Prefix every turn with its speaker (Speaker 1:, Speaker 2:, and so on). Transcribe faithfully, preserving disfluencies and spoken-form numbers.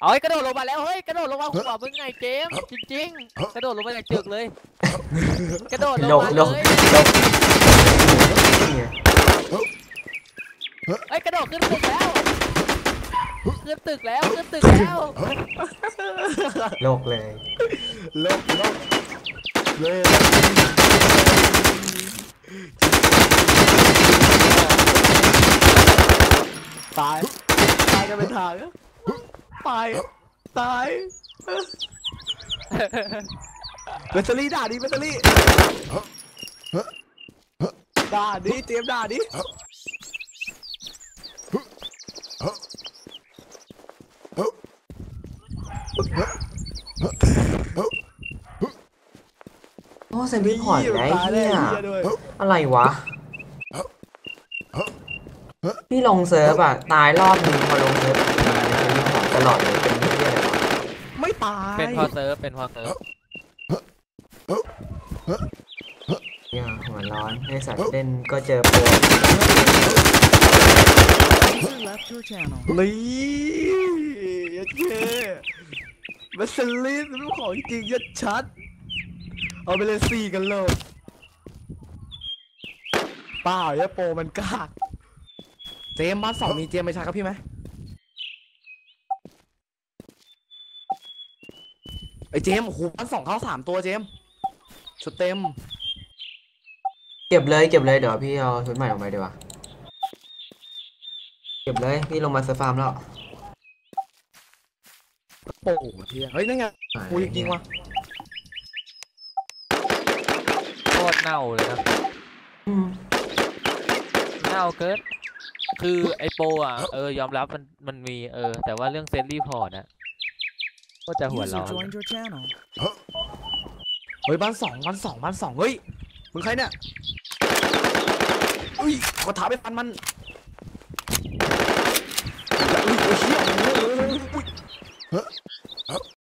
Speaker 1: เอ้ยกระโดดลงมาแล้วเฮ้ยกระโดดลงมาหัวมึงไงเจมจริงๆกระโดดลงมาจากตึกเลยกระโดดลงมาเลยเฮ้ยกระโดดขึ้นตึกแล้วขึ้นตึกแล้วขึ้นตึกแล้ว
Speaker 2: โลกเลย
Speaker 3: โลกโลกเลยตายตายกันเป็นทางตายตายแบตเตอรี่ด่าดิแบตเตอรี่ด่าดิเตรียมด่าดิ
Speaker 2: โอ้เซนพี่ผ่อนไงเนี่ยอะไรวะพี่ลงเซิร์ฟอะตายรอบนึงพอลงเซิร์ฟตลอดเลยเป็นที่อะไรวะ
Speaker 3: ไม่ตาย
Speaker 1: เป็นพอเซิร์ฟเป็นพอเซิร์ฟ
Speaker 2: เนี่ยหัวร้อนให้สัตว์เล่นก็เจอโปร
Speaker 3: ลียัดเย่แบตเตอรี่เป็นของจริงยัดชัดเอาไปเลยสี่กันเลยเปล่าเนี่ยโปรมันกากเจมบ้านสองมีเจมไปใช้ครับพี่ไหมไอเจมโอ้โหบ้านสองเข้าสามตัวเจมชุดเต็ม
Speaker 2: เก็บเลยเก็บเลยเดี๋ยวพี่เอาชุดใหม่ออกมาดีกว่าเก็บเลยพี่ลงมาเซิร์ฟฟาร์มแล้ว
Speaker 3: โอ้โหเทียเฮ้ยนั่นไงกูยิงว่ะ
Speaker 1: โคตรเน่าเลยนะเน่าเกินคือไอโปอ่ะเออยอมรับมันมันมีเออแต่ว่าเรื่องเซนรีพอร์ตนะก็จะหัวเราะ
Speaker 3: เฮ้ยบ้านสองบ้านสองบ้านสองเฮ้ยมึงใครเนี่ยอุ้ยกระถาไปฟันมัน